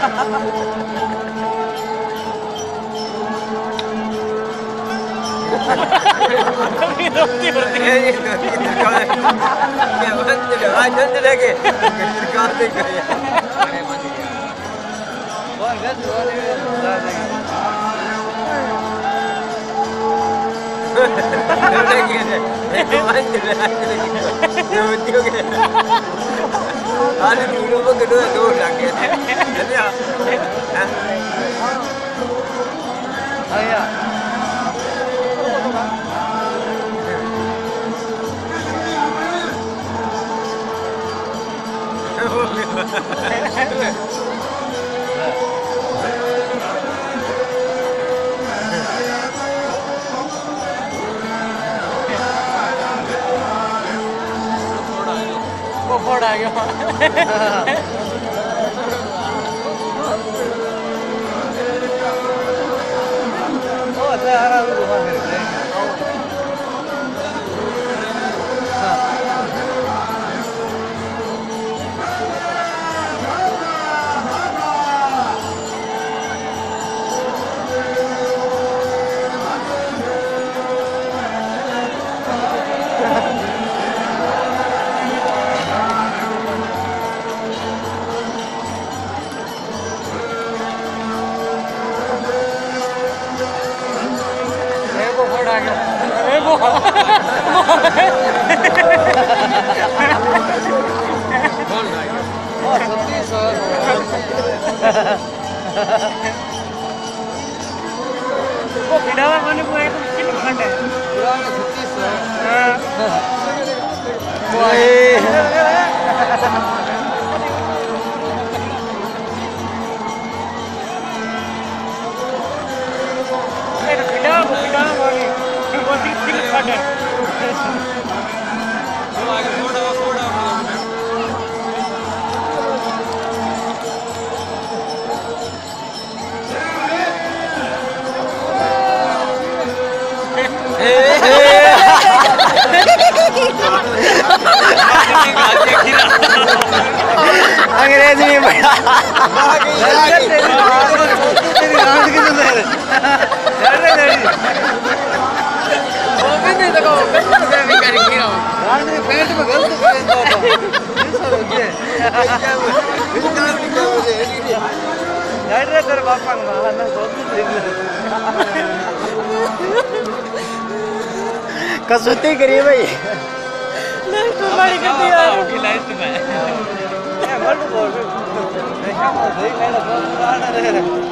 फोड़ आ गया वो खिड़ावा बने पूरे किन खंड है पूरा 36 ओए ये खिड़ावा बने वो किन खंड है वो आगे फोड़ा अंग्रेजी में कसौती करिए भाई तुम्हारी करती है